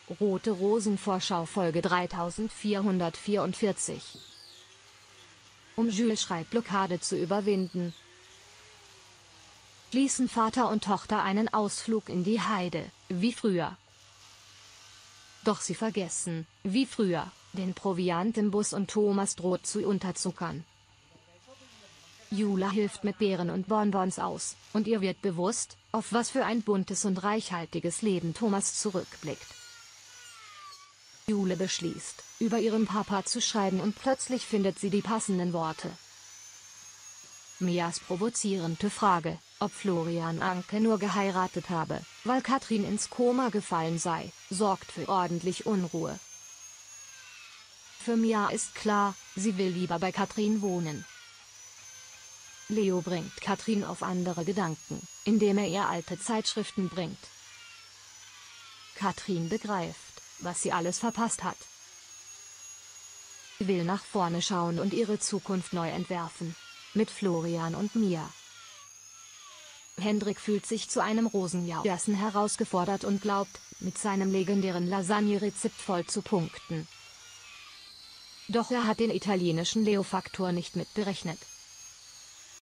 Rote Rosen Vorschau Folge 3444. Um Jules' Schreibblockade zu überwinden, schließen Vater und Tochter einen Ausflug in die Heide, wie früher. Doch sie vergessen, wie früher, den Proviant im Bus und Thomas droht zu unterzuckern. Jule hilft mit Beeren und Bonbons aus, und ihr wird bewusst, auf was für ein buntes und reichhaltiges Leben Thomas zurückblickt. Jule beschließt, über ihren Papa zu schreiben und plötzlich findet sie die passenden Worte. Mias provozierende Frage, ob Florian Anke nur geheiratet habe, weil Katrin ins Koma gefallen sei, sorgt für ordentlich Unruhe. Für Mia ist klar, sie will lieber bei Katrin wohnen. Leo bringt Katrin auf andere Gedanken, indem er ihr alte Zeitschriften bringt. Katrin begreift, was sie alles verpasst hat. Sie will nach vorne schauen und ihre Zukunft neu entwerfen. Mit Florian und Mia. Hendrik fühlt sich zu einem Rosenjauessen herausgefordert und glaubt, mit seinem legendären Lasagne-Rezept voll zu punkten. Doch er hat den italienischen Leo-Faktor nicht mitberechnet.